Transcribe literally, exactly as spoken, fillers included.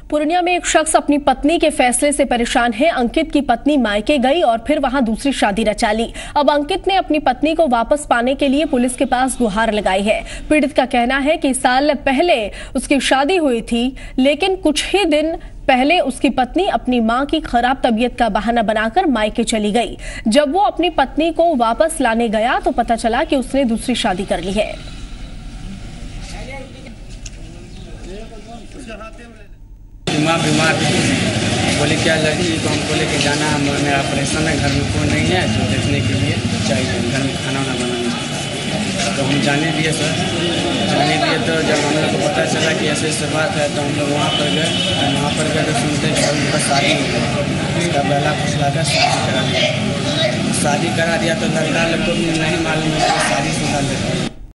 पूर्णिया में एक शख्स अपनी पत्नी के फैसले से परेशान है। अंकित की पत्नी मायके गई और फिर वहां दूसरी शादी रचा ली। अब अंकित ने अपनी पत्नी को वापस पाने के लिए पुलिस के पास गुहार लगाई है। पीड़ित का कहना है कि साल पहले उसकी शादी हुई थी, लेकिन कुछ ही दिन पहले उसकी पत्नी अपनी मां की खराब तबीयत का बहाना बनाकर मायके चली गई। जब वो अपनी पत्नी को वापस लाने गया तो पता चला कि उसने दूसरी शादी कर ली है। माँ बीमार बोले क्या लड़की को हमको लेके जाना है, मेरा ऑपरेशन है, घर में कोई नहीं है जो देखने के लिए चाहिए, घर में खाना वाना बनाना। तो हम जाने दिए सर, जाने दिए तो जब हम लोग को पता चला कि ऐसे ऐसे बात है तो हम लोग वहाँ पर गए। वहाँ पर गए तो सुनते हैं उनका शादी उसका बेला फुसला कर शादी करा दिया। शादी करा दिया तो लड़का लोग को भी नहीं मालूम है कि शादी शुदा लड़का।